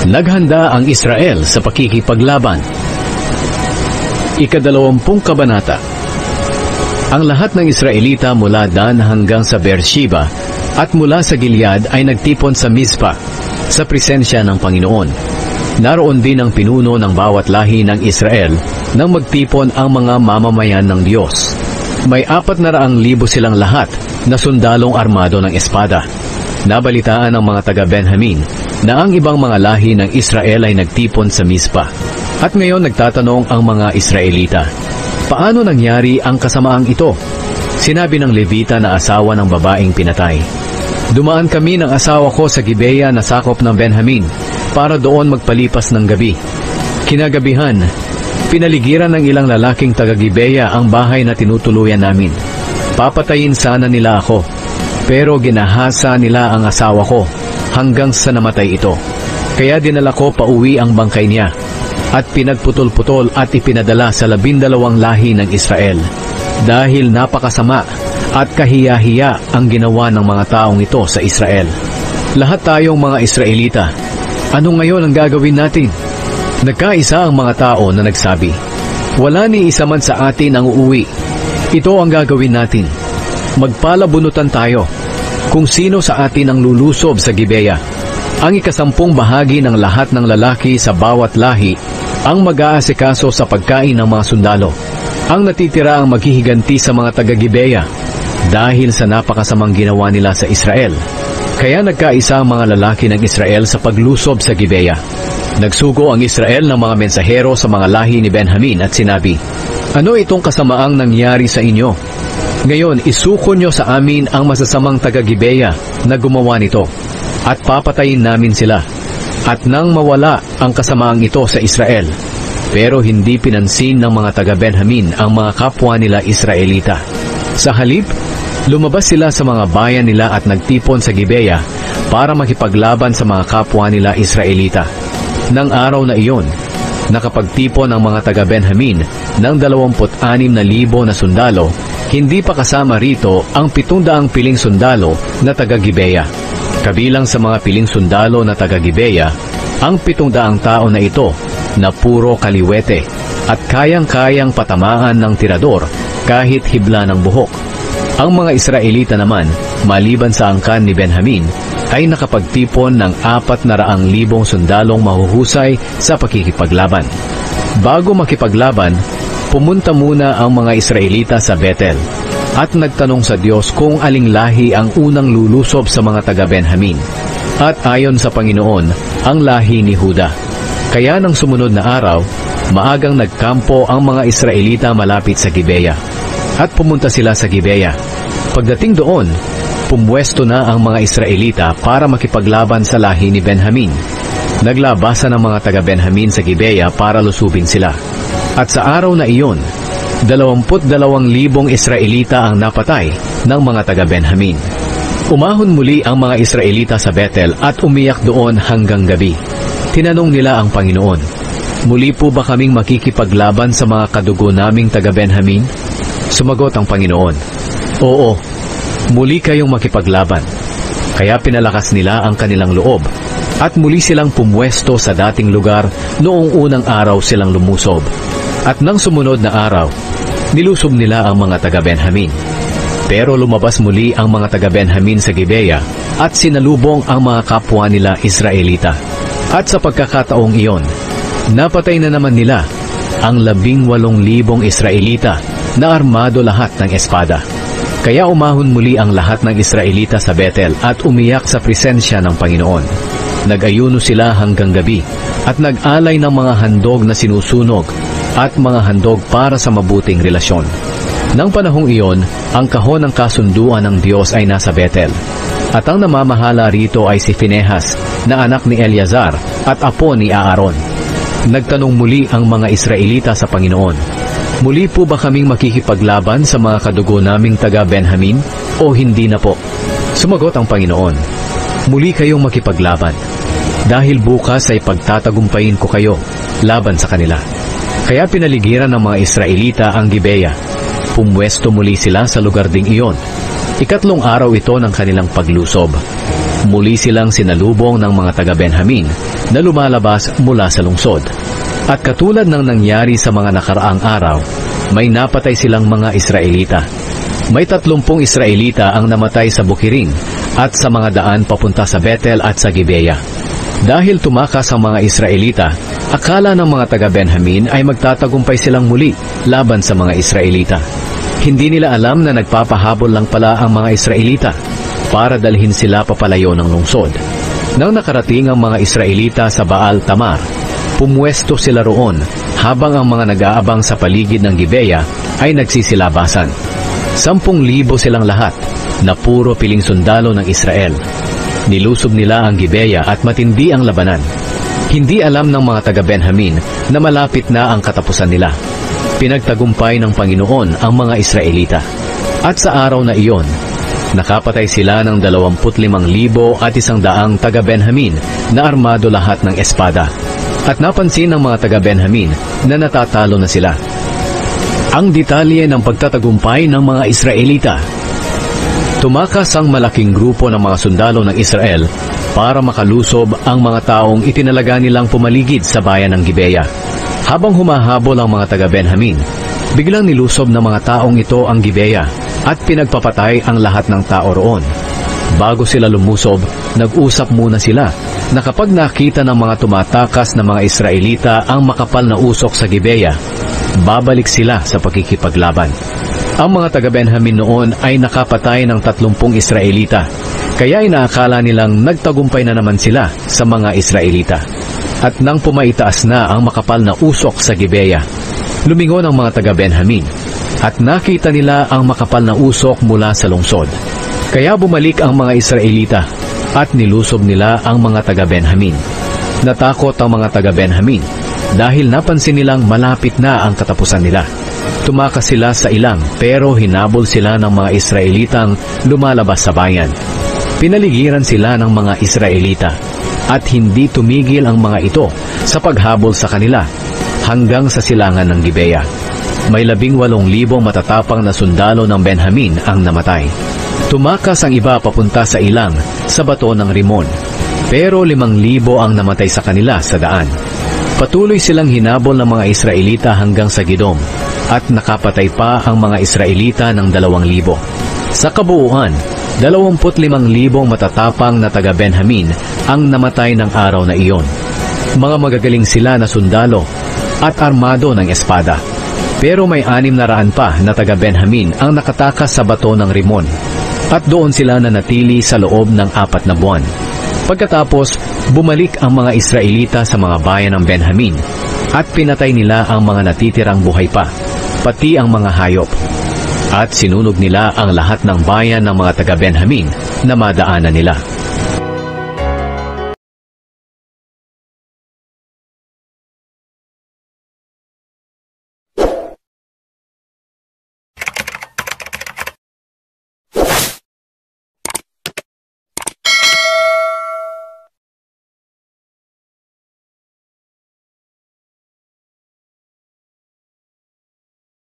Naghanda ang Israel sa pakikipaglaban. Ika-20 kabanata. Ang lahat ng Israelita mula Dan hanggang sa Beersheba at mula sa Gilead ay nagtipon sa Mizpa, sa presensya ng Panginoon. Naroon din ang pinuno ng bawat lahi ng Israel nang magtipon ang mga mamamayan ng Diyos. May 400,000 silang lahat na sundalong armado ng espada. Nabalitaan ng mga taga-Benjamin na ang ibang mga lahi ng Israel ay nagtipon sa Mizpa. At ngayon nagtatanong ang mga Israelita, paano nangyari ang kasamaang ito? Sinabi ng Levita na asawa ng babaeng pinatay, dumaan kami ng asawa ko sa Gibeya na sakop ng Benjamin para doon magpalipas ng gabi. Kinagabihan, pinaligiran ng ilang lalaking taga-Gibeya ang bahay na tinutuluyan namin. Papatayin sana nila ako, pero ginahasa nila ang asawa ko hanggang sa namatay ito. Kaya dinala ko pauwi ang bangkay niya at pinagputol-putol at ipinadala sa 12 lahi ng Israel. Dahil napakasama at kahiya-hiya ang ginawa ng mga taong ito sa Israel. Lahat tayong mga Israelita, ano ngayon ang gagawin natin? Nagkaisa ang mga tao na nagsabi, wala ni isa man sa atin ang uuwi. Ito ang gagawin natin. Magpalabunutan tayo kung sino sa atin ang lulusob sa Gibeya. Ang 10 bahagi ng lahat ng lalaki sa bawat lahi ang mag-aasikaso sa pagkain ng mga sundalo. Ang natitira ang maghihiganti sa mga taga-Gibeya dahil sa napakasamang ginawa nila sa Israel. Kaya nagkaisa ang mga lalaki ng Israel sa paglusob sa Gibeya. Nagsugo ang Israel ng mga mensahero sa mga lahi ni Benjamin at sinabi, ano itong kasamaang nangyari sa inyo? Ngayon isuko nyo sa amin ang masasamang taga-Gibeya na gumawa nito at papatayin namin sila. At nang mawala ang kasamaang ito sa Israel, pero hindi pinansin ng mga taga-Benjamin ang mga kapwa nila Israelita. Sa halip, lumabas sila sa mga bayan nila at nagtipon sa Gibeya para makipaglaban sa mga kapwa nila Israelita. Nang araw na iyon, nakapagtipon ang mga taga-Benjamin ng 26,000 na sundalo, hindi pa kasama rito ang 700 piling sundalo na taga-Gibeya. Kabilang sa mga piling sundalo na taga-Gibeya, ang 700 tao na ito na puro kaliwete at kayang-kayang patamaan ng tirador kahit hibla ng buhok. Ang mga Israelita naman, maliban sa angkan ni Benjamin, ay nakapagtipon ng 400,000 sundalong mahuhusay sa pakikipaglaban. Bago makipaglaban, pumunta muna ang mga Israelita sa Bethel at nagtanong sa Diyos kung aling lahi ang unang lulusob sa mga taga-Benjamin. At ayon sa Panginoon, ang lahi ni Huda. Kaya nang sumunod na araw, maagang nagkampo ang mga Israelita malapit sa Gibeya. At pumunta sila sa Gibeya. Pagdating doon, pumwesto na ang mga Israelita para makipaglaban sa lahi ni Benjamin. Naglabasan ang mga taga-Benjamin sa Gibeya para lusubin sila. At sa araw na iyon, 22,000 Israelita ang napatay ng mga taga-Benjamin. Umahon muli ang mga Israelita sa Bethel at umiyak doon hanggang gabi. Tinanong nila ang Panginoon, muli po ba kaming makikipaglaban sa mga kadugo naming taga-Benjamin? Sumagot ang Panginoon, oo, muli kayong makipaglaban. Kaya pinalakas nila ang kanilang loob at muli silang pumwesto sa dating lugar noong unang araw silang lumusob. At nang sumunod na araw, nilusob nila ang mga taga-Benjamin. Pero lumabas muli ang mga taga-Benjamin sa Gibeya at sinalubong ang mga kapwa nila Israelita. At sa pagkakataong iyon, napatay na naman nila ang 18,000 Israelita na armado lahat ng espada. Kaya umahon muli ang lahat ng Israelita sa Bethel at umiyak sa presensya ng Panginoon. Nag-ayuno sila hanggang gabi at nag-alay ng mga handog na sinusunog at mga handog para sa mabuting relasyon. Nang panahong iyon, ang kahon ng kasunduan ng Diyos ay nasa Bethel. At ang namamahala rito ay si Phinehas, na anak ni Eleazar at apo ni Aaron. Nagtanong muli ang mga Israelita sa Panginoon, muli po ba kaming makikipaglaban sa mga kadugo naming taga-Benjamin o hindi na po? Sumagot ang Panginoon, muli kayong makipaglaban, dahil bukas ay pagtatagumpayin ko kayo laban sa kanila. Kaya pinaligiran ng mga Israelita ang Gibeya. Pumwesto muli sila sa lugar ding iyon. 3 araw ito ng kanilang paglusob. Muli silang sinalubong ng mga taga-Benjamin na lumalabas mula sa lungsod. At katulad ng nangyari sa mga nakaraang araw, may napatay silang mga Israelita. May 30 Israelita ang namatay sa Bukiring at sa mga daan papunta sa Bethel at sa Gibeya. Dahil tumakas ang mga Israelita, akala ng mga taga-Benjamin ay magtatagumpay silang muli laban sa mga Israelita. Hindi nila alam na nagpapahabol lang pala ang mga Israelita para dalhin sila papalayo ng lungsod. Nang nakarating ang mga Israelita sa Baal Tamar, pumwesto sila roon habang ang mga nag-aabang sa paligid ng Gibeya ay nagsisilabasan. 10,000 silang lahat na puro piling sundalo ng Israel. Nilusob nila ang Gibeya at matindi ang labanan. Hindi alam ng mga taga-Benjamin na malapit na ang katapusan nila. Pinagtagumpay ng Panginoon ang mga Israelita. At sa araw na iyon, nakapatay sila ng 25,100 taga-Benjamin na armado lahat ng espada. At napansin ng mga taga-Benjamin na natatalo na sila. Ang detalye ng pagtatagumpay ng mga Israelita. Tumakas ang malaking grupo ng mga sundalo ng Israel para makalusob ang mga taong itinalaga nilang pumaligid sa bayan ng Gibeya. Habang humahabol ang mga taga-Benjamin, biglang nilusob ng mga taong ito ang Gibeya at pinagpapatay ang lahat ng tao roon. Bago sila lumusob, nag-usap muna sila na kapag nakita ng mga tumatakas na mga Israelita ang makapal na usok sa Gibeya, babalik sila sa pagkikipaglaban. Ang mga taga-Benjamin noon ay nakapatay ng 30 Israelita, kaya inaakala nilang nagtagumpay na naman sila sa mga Israelita. At nang pumaitaas na ang makapal na usok sa Gibeya, lumingon ang mga taga-Benjamin at nakita nila ang makapal na usok mula sa lungsod. Kaya bumalik ang mga Israelita at nilusob nila ang mga taga-Benjamin. Natakot ang mga taga-Benjamin dahil napansin nilang malapit na ang katapusan nila. Tumakas sila sa ilang pero hinabol sila ng mga Israelitang lumalabas sa bayan. Pinaligiran sila ng mga Israelita at hindi tumigil ang mga ito sa paghabol sa kanila hanggang sa silangan ng Gibeya. May 18,000 matatapang na sundalo ng Benjamin ang namatay. Tumakas ang iba papunta sa ilang sa bato ng Rimon, pero 5,000 ang namatay sa kanila sa daan. Patuloy silang hinabol ng mga Israelita hanggang sa Gidom at nakapatay pa ang mga Israelita ng 2,000. Sa kabuuan, 25,000 matatapang na taga-Benjamin ang namatay ng araw na iyon. Mga magagaling sila na sundalo at armado ng espada. Pero may 600 pa na taga-Benjamin ang nakatakas sa bato ng Rimon at doon sila nanatili sa loob ng 4 na buwan. Pagkatapos, bumalik ang mga Israelita sa mga bayan ng Benjamin at pinatay nila ang mga natitirang buhay pa, pati ang mga hayop. At sinunog nila ang lahat ng bayan ng mga taga-Benjamin na madaanan nila.